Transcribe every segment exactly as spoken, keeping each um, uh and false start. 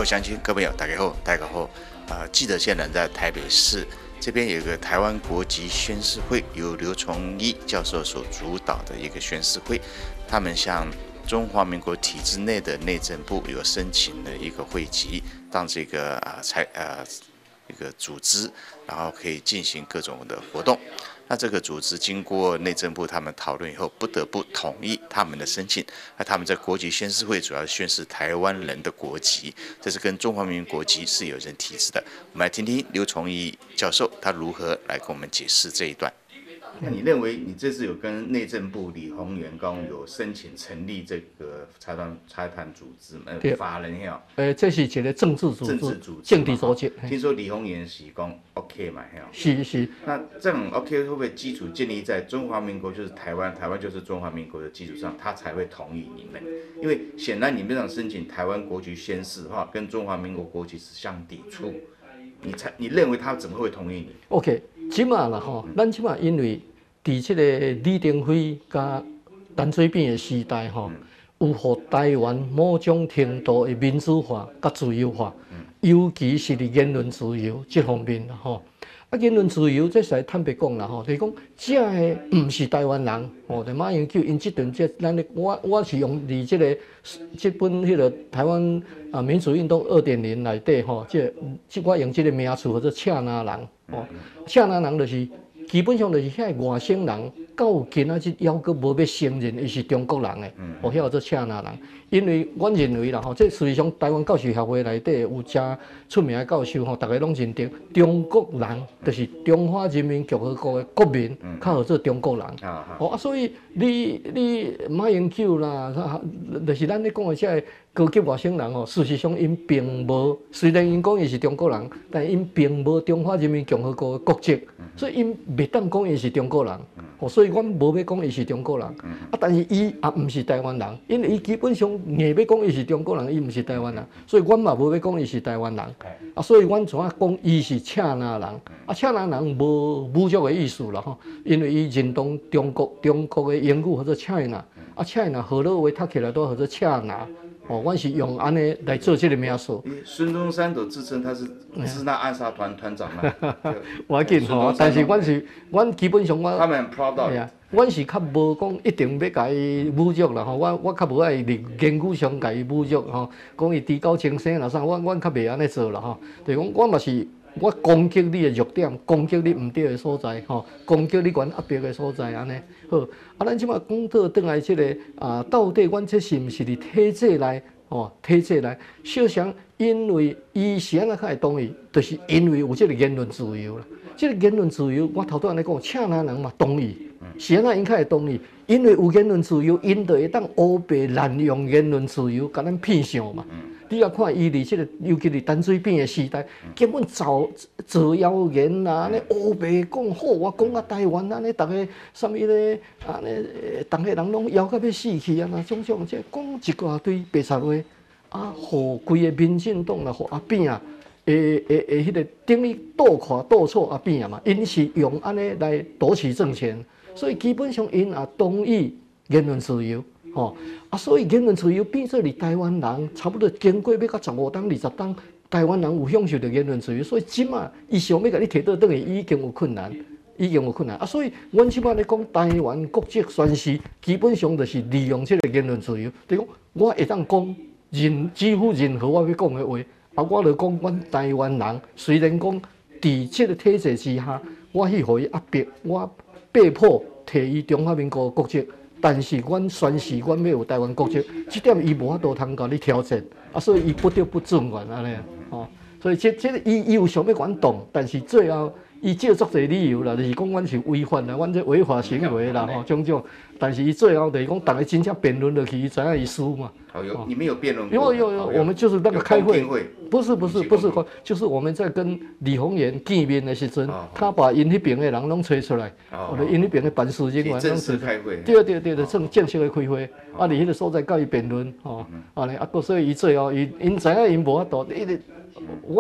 位乡亲、各位朋友，大家好，大家好。呃，记者现在在台北市这边有一个台湾国籍宣誓会，由刘崇一教授所主导的一个宣誓会，他们向中华民国体制内的内政部有申请的一个会籍，让这个啊财呃一个组织，然后可以进行各种的活动。那这个组织经过内政部他们讨论以后，不得不同意他们的申请。那他们在国籍宣誓会主要宣示台湾人的国籍，这是跟中华民国国籍是有人体制的。我们来听听刘崇一教授他如何来跟我们解释这一段。那你认为你这次有跟内政部李鸿源刚有申请成立这个财团财团组织吗？呃，法人呀？ 呃，这是一个政治组织， 政治组织， 政治组织。 听说李鸿源是讲 OK 嘛？ 是是。 那这种 OK 会不会基础建立在中华民国就是台湾，台湾就是中华民国的基础上，他才会同意你们？因为显然你们这样申请台湾国籍宣誓的话，跟中华民国国籍是相抵触。你才你认为他怎么会同意你 ？OK， 即马啦吼，咱即马因为伫即个李登辉甲陈水扁的时代吼，有互台湾某种程度的民主化甲自由化，尤其是伫言论自由这方面啦吼。啊，言论自由这是坦白讲啦吼，就是讲这个毋是台湾人吼，就马英九因即阵这咱的我我是用伫即个即本迄个台湾啊民主运动二点零内底吼，即即我用即个名词叫做赤拿人吼，赤拿人就是基本上就是遐外省人，到今仔日还阁无要承认伊是中国人诶，哦，遐叫做赤拿人。因为我认为啦吼，这实际上台湾教授协会内底有真出名的教授吼，大家拢认定中国人就是中华人民共和国的国民，较好做中国人。哦啊，所以你你马英九啦，就是咱咧讲的这高级外省人哦，事实上因并无，虽然因讲伊是中国人，但因并无中华人民共和国的国籍，所以因袂当讲伊是中国人。哦，所以阮无要讲伊是中国人，啊，但是伊也毋是台湾人，因为伊基本上硬要讲伊是中国人，伊毋是台湾人，所以阮嘛无要讲伊是台湾人，啊，所以阮怎啊讲伊是赤拿人，啊，赤拿人无侮辱的意思啦吼，因为伊认同中国中国的英语叫做 China， 啊 ，China 荷兰话读起来都叫做赤拿。哦，阮是用安尼来做这个描述。 孙中山都自称他是支那暗杀团团长嘛。 我紧吼，但是阮是，阮基本上我。 他们很 proud of。 啊，阮是较无讲一定要甲伊侮辱啦吼，我我较无爱伫言语上甲伊侮辱吼，讲伊提高情商啦啥，阮阮较袂安尼做啦吼。就是讲我嘛是。我攻击你的弱点，攻击你唔对的所在，吼，攻击你阮压迫的所在，安尼好。啊，咱即马讲到倒来即个啊，到底阮这是毋是伫体制内？哦，体制内，小想因为伊是安怎较会同意，就是因为有即个言论自由啦。即个言论自由，我头拄安尼讲，赤拿人嘛同意，是安怎因较会同意？因为有言论自由，因就会当乌白滥用言论自由，甲咱骗上嘛。你也看伊伫即个，尤其伫陈水扁的时代，根本造造谣言啦，安尼乌白讲好，我讲啊台湾安尼，逐个啥物咧，安尼，逐个人拢摇到要死去啊！那种种即讲一大堆白贼话，啊，互规个民进党啦，互阿扁啊，诶诶诶，迄个等于倒看倒错阿扁啊嘛，因是用安尼来夺取政权，所以基本上因也同意言论自由。吼啊，所以言论自由变做伫台湾人，差不多经过要到十五档、二十档，台湾人有享受到言论自由，所以即马伊想要甲你摕倒转去，已经有困难，已经有困难啊。所以，阮即马咧讲台湾国籍宣誓，基本上就是利用即个言论自由，就讲我会当讲任几乎任何我要讲的话，啊，我就讲阮台湾人，虽然讲伫即个体制之下，我去互伊压迫，我被迫摕伊中华民国国籍。但是，阮宣誓，阮要有台湾国籍，这点伊无法度通甲你挑战，啊，所以伊不得不准阮安尼，哦，所以这这伊伊有想要阮动，但是最后伊借足侪理由啦，就是讲阮是违反啦，阮这违法行为啦，吼种种，但是伊最后就是讲，大家真正辩论落去，伊知影伊输嘛。 哦，有你们有辩论过？ 有有有，我们就是那个开会，不是不是不是，就是我们在跟李鸿源见面的时阵，他把因那边的人拢吹出来，我的因那边的办事人员正式开会， 对对对对，正正式的开会，啊，你迄个所在甲伊辩论，吼，啊咧，啊，所以伊最后伊因知影因无法度，伊我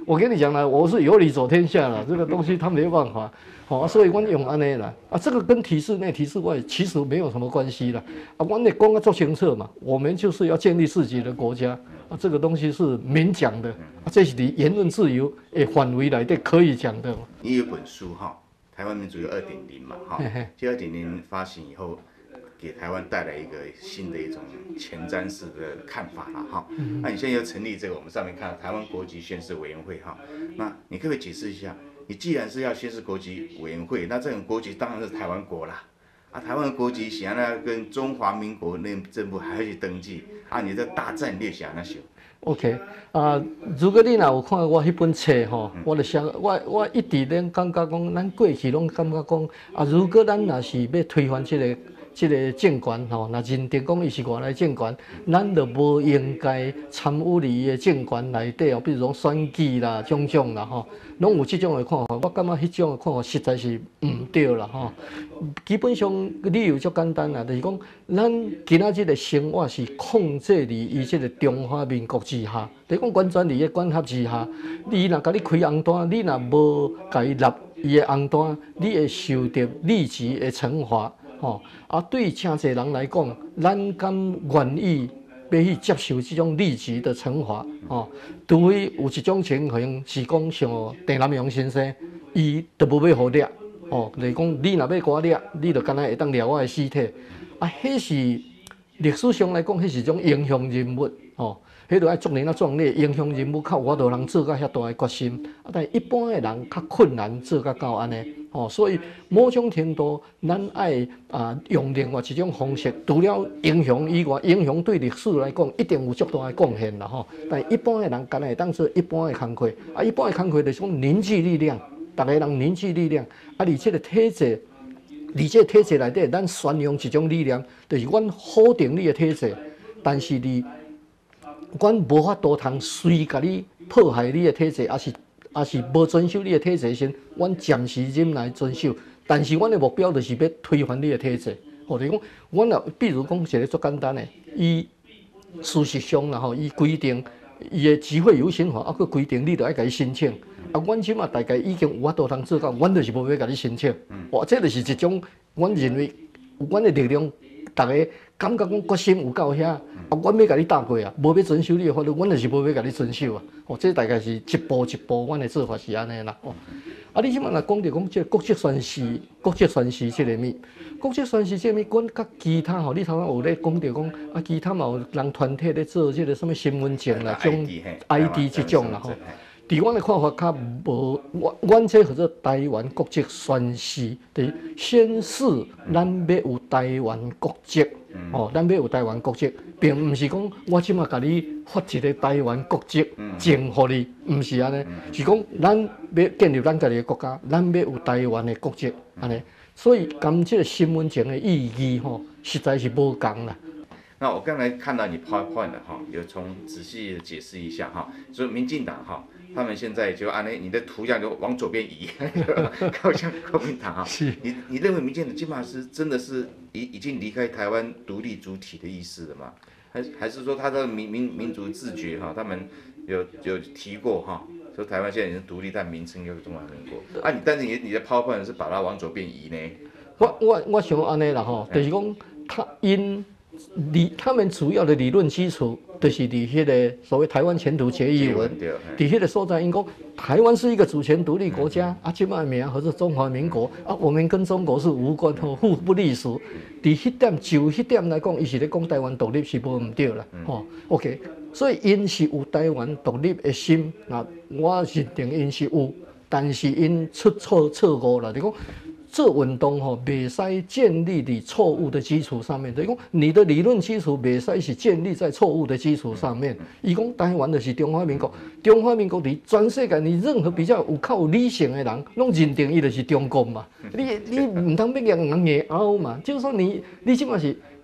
我跟你讲了，我是有理走天下了，这个东西他没有办法。哦，所以我用安尼啦，啊，这个跟体制内、体制外其实没有什么关系啦。啊，我得讲个做清楚嘛，我们就是要建立自己的国家啊，这个东西是明讲的啊，这是你言论自由的范围内底可以讲的。 你有本书哈，台湾民主有二点零嘛哈，这二点零发行以后，给台湾带来一个新的一种前瞻式的看法了哈。那你现在又成立这个，我们上面看到台湾国籍宣誓委员会哈，那你可不可以解释一下？你既然是要宣誓国籍委员会，那这种国籍当然是台湾国啦。啊，台湾的国籍想要跟中华民国内政部还要去登记啊，你这大战略想那些。 OK， 啊、呃，如果你若有看我迄本册吼，我就想我我一直咧感觉讲，咱过去拢感觉讲，啊，如果咱若是要推翻这个。这个政权吼，若认定讲伊是外来政权，咱就无应该参与伫伊个政权内底哦，比如讲选举啦、种种啦吼，拢有即种的看法。我感觉迄种的看法实在是毋对啦吼。基本上理由足简单啦，就是讲咱今仔日的生活是控制伫伊即个中华民国之下，就是讲完全伫伊管辖之下。你若甲你开红单，你若无甲伊立伊的红单，你会受到立即的惩罚。吼、哦，啊，对真侪人来讲，咱敢愿意要去接受这种立即的惩罚？哦，除非有一种情形是讲像郑南榕先生，伊都无要互掠，哦，就是讲你若要给我掠，你就干那会当掠我的尸体。啊，迄是历史上来讲，迄是一种英雄人物，哦。迄就爱足年啊壮烈，英雄人物较有法度人做到遐大的决心，啊，但一般的人较困难做到到安尼，哦，所以某种程度，咱爱啊用另外一种方式，除了英雄以外，英雄对历史来讲一定有足大的贡献啦，吼。但一般的人，干会当做一般的工课，啊，一般的工课就是讲凝聚力量，逐个人凝聚力量，啊，而且个体制，而且体制内底，咱宣扬一种力量，就是阮否定你的体制，但是你。阮无法度通随甲你迫害你的体制，还是还是无遵守你的体制先，阮暂时忍来遵守。但是阮的目标就是要推翻你的体制。哦，就是讲，阮若比如讲一个最简单的，伊事实上啦吼，伊规定伊的集会游行法，啊，佮规定你着爱甲伊申请。啊，阮即马大概已经有法度通做到，阮就是无要甲你申请。哇，这就是一种，阮认为有阮的力量，大家。感觉讲决心有到遐，啊，阮要甲你打过啊，无要遵守你的法律，阮就是无要甲你遵守啊。哦，这大概是一步一步，阮的做法是安尼啦。哦，啊，你即摆若讲着讲这国际宣誓，国际宣誓这个物，国际宣誓这个物，阮甲其他吼，你头先有咧讲着讲啊，其他嘛有人团体咧做这个什么身份证啦，种 I D 这种啦吼。伫阮的看法较无，阮阮这叫做台湾国籍宣誓，就是宣誓咱要有台湾国籍。哦，咱要有台湾国籍，并毋是讲我即马甲你发一个台湾国籍证互你，毋是安尼，是讲咱要建立咱家己的国家，咱要有台湾的国籍安尼。所以，咁即个身份证的意义吼，实在是无共啦。 那我刚才看到你 PowerPoint 哈，有从仔细的解释一下哈，所以民进党哈。他们现在就按那你的图像就往左边移，靠向国民党啊。你你认为民进党基本上是真的是已已经离开台湾独立主体的意思了吗？还还是说他的民民民族自觉哈？他们有有提过哈，说台湾现在已经独立，但名称又是中华民国。啊，你但是你你的 PowerPoint 是把它往左边移呢？ 我我我想安尼啦吼，就是讲他因理他们主要的理论基础。就是伫迄个所谓台湾前途决议文，伫迄个所在，因讲台湾是一个主权独立国家，啊，即卖名和是中华民国，啊，我们跟中国是无关吼，互不隶属。伫迄点就迄点来讲，伊是咧讲台湾独立是无毋对啦，吼 ，OK， 所以因是有台湾独立的心，那我认定因是有，但是因出错错误啦，就讲。这运动吼，袂使建立伫错误的基础上面。就是讲，你的理论基础袂使是建立在错误的基础上面。伊讲台湾就是中华民国，中华民国伫全世界，你任何比较有较有理性的人，拢认定伊就是中国嘛。你你唔通要让人硬拗嘛？就是说你你即马是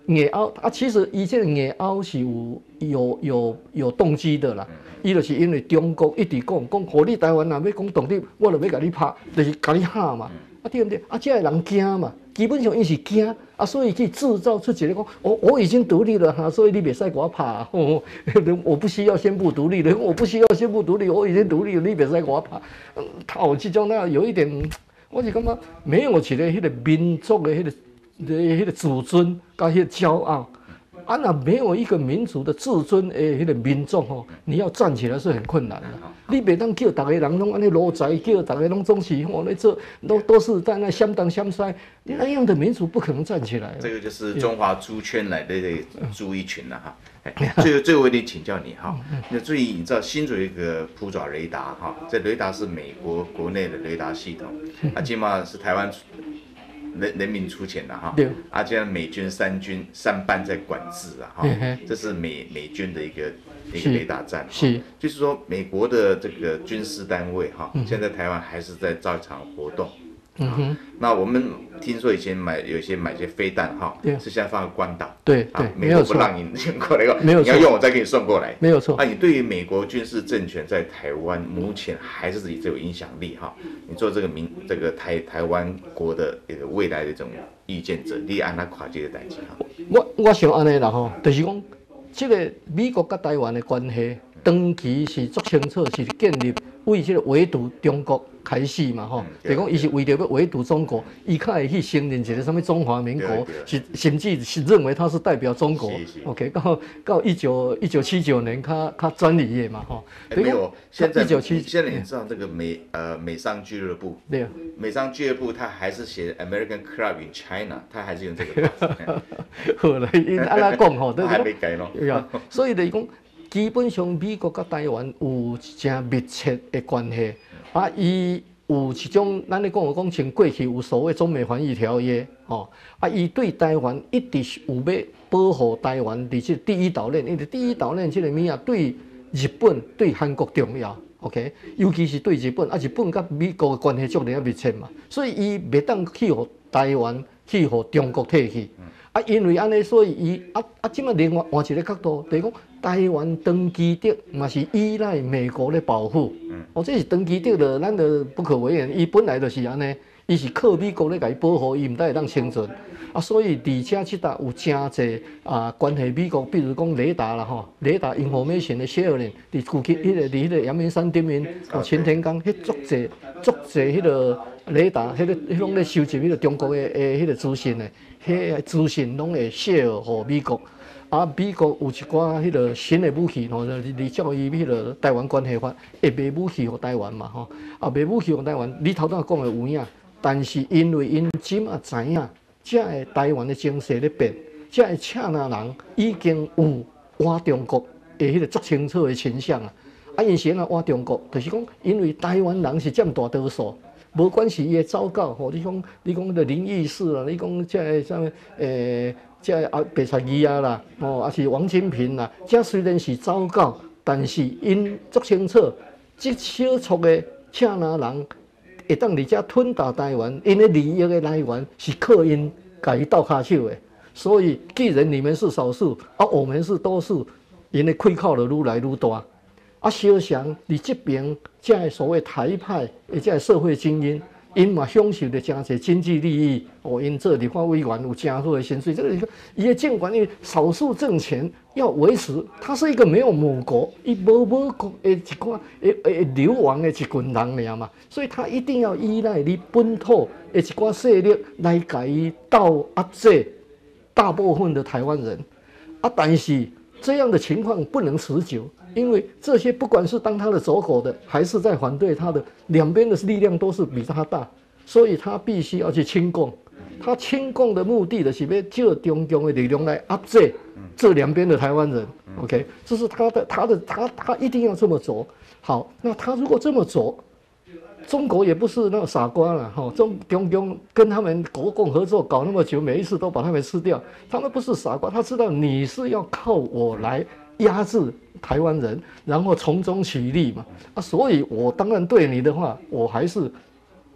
硬凹啊，其实伊这个硬凹是有有有有动机的啦。伊就是因为中国一直讲讲，互你台湾若要讲独立，我就要甲你拍，就是甲你吓嘛，啊对不对？啊，这个人惊嘛，基本上伊是惊啊，所以去制造出一个讲，我我已经独立了哈，所以你袂使给我拍、啊哦，我不需要宣布独立了，我不需要宣布独立，我已经独立了，你袂使给我拍。嗯，他有这种那有一点，我是感觉没有一个迄个民族的迄、那个。迄个自尊甲迄个骄傲，啊，那没有一个民族的自尊诶，迄个民众吼，你要站起来是很困难的。你袂当叫大家人拢安尼裸财，叫大家拢总是吼来做，都都是在那相当相衰，那样的民族不可能站起来。 这个就是中华猪圈来的猪一群了哈。最后最后我得请教你哈，那注意你知道新竹有一个普爪雷达哈，这雷达是美国国内的雷达系统，啊，起码是台湾。人人民出钱的哈，啊，这样美军三军三班在管制啊，哈，这是美美军的一个一个雷达站，是，就是说美国的这个军事单位哈，现在台湾还是在照常活动。嗯哼，那我们听说以前买有些买些飞弹哈，是现在放在关岛， 对对， 美国不让你运过来， 没有错， 你要用我再给你送过来， 没有错。 那你对于美国军事政权在台湾目前还是自己有影响力哈？你做这个民这个台台湾国的一个未来的这种意见者，你按他跨界的代志哈？ 我我想安尼啦吼，就是讲这个美国跟台湾的关系，长期是足清楚，是建立为这个围堵中国。开始嘛吼，就讲伊是为着要围堵中国，伊较会去承认一个什么中华民国，是甚至是认为他是代表中国。OK， 到到一九一九七九年，他他专利业嘛吼。 没有，现在一九七现在你知道这个美呃美商俱乐部，对，美商俱乐部它还是写 American Club in China， 它还是用这个。 好了，因安那讲吼， 还没改咯。 所以就是讲，基本上美国甲台湾有真密切的关系。啊，伊有一种，咱咧讲有讲，像过去有所谓中美防疫条约，吼、哦，啊，伊对台湾一直有要保护台湾，伫即第一岛链，因为第一岛链即个物啊，对日本、对韩国重要 ，OK， 尤其是对日本，啊，日本甲美国的关系足尔密切嘛，所以伊袂当去互台湾去互中国摕去。啊，因为安尼，所以伊啊啊，即摆另外换一个角度，就是讲台湾长期的嘛是依赖美国的保护。嗯，哦，这是长期的了，咱就不可讳言。伊本来就是安尼，伊是靠美国咧甲伊保护，伊毋得会当生存。啊，所以而且即搭有真侪啊关系美国，比如讲雷达啦吼，雷达 information 的 sharing， 伫附近迄个伫迄个阳明山顶面，哦，擎天岗，迄足侪足侪迄个雷达，迄个迄拢咧收集迄个中国的诶迄个资讯的。迄个资讯拢会泄互美国，啊，美国有一寡迄个新的武器吼，你照伊迄个台湾关系法，会卖武器互台湾嘛吼，啊，卖武器互台湾，你头先讲的有影，但是因为因即马知影，这个台湾的情势咧变，这个恰那人已经有挖中国的迄个足清楚的倾向啊，啊，因是安怎挖中国，就是讲因为台湾人是占大多数。无关系，伊会走到吼，你讲你讲的林义士啦，你讲这个什么诶，这个啊白菜鱼啊啦，哦，还是王金平啦，这虽然是走到，但是因足清楚，即少数的恰那人会当伫遮吞打台湾，因的利益的来源是靠因家己斗骹手的，所以既然你们是少数，啊，我们是多数，因的开口就愈来愈大。啊，小翔伫这边，这个所谓台派，的这个社会精英，因嘛享受着真侪经济利益，哦，因做立法委员有真好的薪水。这个伊的监管，因为少数政权要维持，它是一个没有母国，伊无母国的一寡诶诶流亡的一群人尔嘛，所以他一定要依赖你本土的一寡势力来甲伊斗压制大部分的台湾人。啊，但是这样的情况不能持久。因为这些不管是当他的走狗的，还是在反对他的，两边的力量都是比他大，所以他必须要去亲共。他亲共的目的就是要借中共的力量来压制这两边的台湾人。OK， 这是他的他的他他一定要这么做。好，那他如果这么做，中国也不是那个傻瓜了哈。中中共跟他们国共合作搞那么久，每一次都把他们吃掉，他们不是傻瓜，他知道你是要靠我来压制台湾人，然后从中取利嘛，啊，所以我当然对你的话，我还是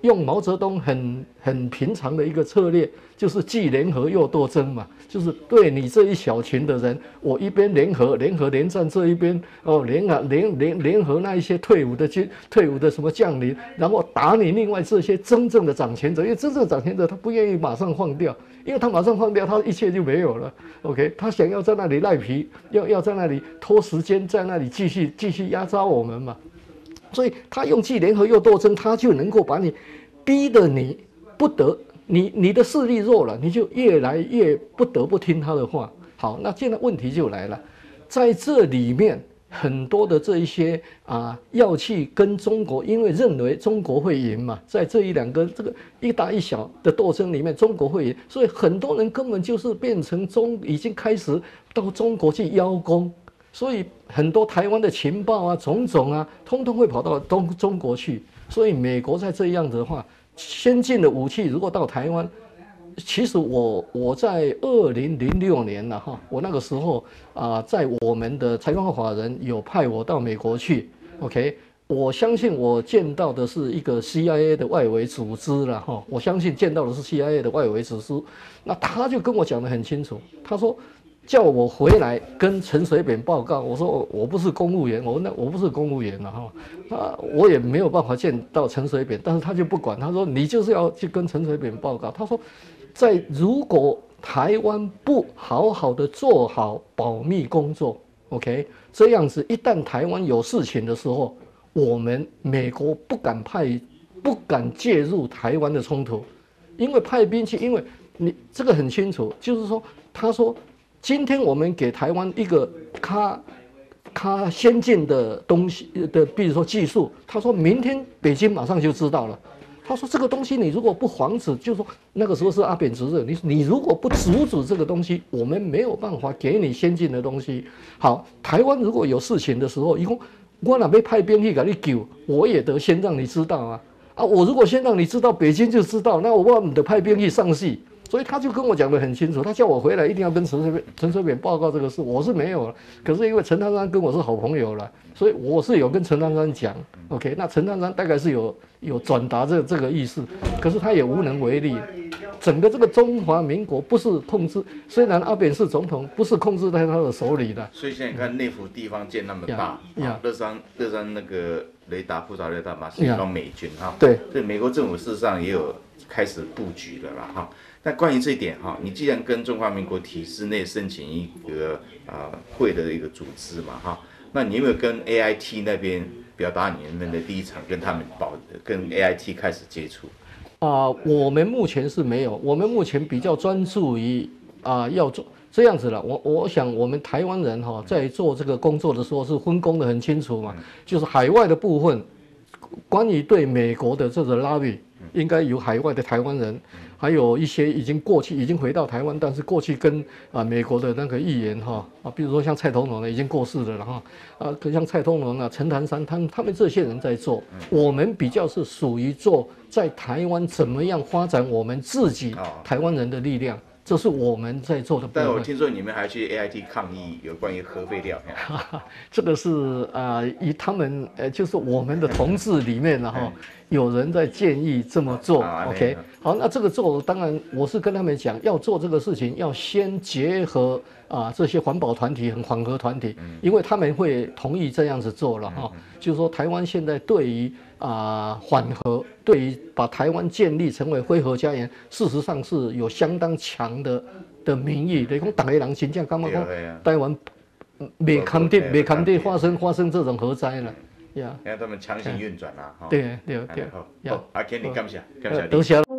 用毛泽东很很平常的一个策略，就是既联合又斗争嘛，就是对你这一小群的人，我一边联合联合连战这一边哦，联合联联联合那一些退伍的军退伍的什么将领，然后打你另外这些真正的掌权者，因为真正的掌权者他不愿意马上放掉，因为他马上放掉，他一切就没有了。OK， 他想要在那里赖皮，要要在那里拖时间，在那里继续继续压榨我们嘛。所以他用既联合又斗争，他就能够把你逼得你不得，你你的势力弱了，你就越来越不得不听他的话。好，那现在问题就来了，在这里面很多的这一些啊，要去跟中国，因为认为中国会赢嘛，在这一两个这个一大一小的斗争里面，中国会赢，所以很多人根本就是变成中已经开始到中国去邀功。所以很多台湾的情报啊、种种啊，通通会跑到东中国去。所以美国在这样子的话，先进的武器如果到台湾，其实我我在二零零六年了哈，我那个时候啊、呃，在我们的财团法人有派我到美国去 ，OK， 我相信我见到的是一个 C I A 的外围组织了哈，我相信见到的是 C I A 的外围组织，那他就跟我讲得很清楚，他说。叫我回来跟陈水扁报告，我说我不是公务员，我那我不是公务员了哈，啊我也没有办法见到陈水扁，但是他就不管，他说你就是要去跟陈水扁报告，他说在如果台湾不好好的做好保密工作 ，OK， 这样子一旦台湾有事情的时候，我们美国不敢派不敢介入台湾的冲突，因为派兵去，因为你这个很清楚，就是说他说。今天我们给台湾一个咖咖先进的东西的，比如说技术，他说明天北京马上就知道了。他说这个东西你如果不防止，就是说那个时候是阿扁执政，你你如果不阻止这个东西，我们没有办法给你先进的东西。好，台湾如果有事情的时候，以后我哪边派兵去给你救，我也得先让你知道啊啊！我如果先让你知道，北京就知道，那我们得派兵去上戏。所以他就跟我讲得很清楚，他叫我回来一定要跟陈水扁、陈水扁报告这个事，我是没有了。可是因为陈丹山跟我是好朋友了，所以我是有跟陈丹山讲 ，OK， 那陈丹山大概是有有转达这这个意思，可是他也无能为力。整个这个中华民国不是控制，虽然阿扁是总统，不是控制在他的手里的。 所以现在你看内湖地方建那么大，乐山乐山那个雷达布萨雷达嘛是一帮美军哈， 对， 所以美国政府事实上也有开始布局了啦哈。但关于这一点哈，你既然跟中华民国体制内申请一个啊、呃、会的一个组织嘛哈，那你有没有跟 A I T 那边表达你们的第一场跟他们保跟 A I T 开始接触？ 啊、呃，我们目前是没有，我们目前比较专注于啊、呃、要做这样子了。我我想我们台湾人哈、哦、在做这个工作的时候是分工的很清楚嘛，就是海外的部分，关于对美国的这个 lobby。应该由海外的台湾人，还有一些已经过去、已经回到台湾，但是过去跟啊美国的那个议员哈啊，比如说像蔡同荣呢，已经过世了哈啊，像蔡同荣啊、陈潭山，他们他们这些人在做，我们比较是属于做在台湾怎么样发展我们自己台湾人的力量。这是我们在做的部分。 但我听说你们还去 A I T 抗议有关于核废料。 这个是啊、呃，以他们呃，就是我们的同志里面然后有人在建议这么做。OK， 好，那这个做当然我是跟他们讲，要做这个事情要先结合啊、呃、这些环保团体和缓和团体，因为他们会同意这样子做了哈。就是说台湾现在对于啊缓和，对于把台湾建立成为非核家园，事实上是有相当强的的民意。等于讲，大家人真正感觉讲台湾没堪得没堪得发生发生这种核灾了，呀。 让他们强行运转啦， 对对对， 好，阿 Ken 你感谢，感谢你。 多谢。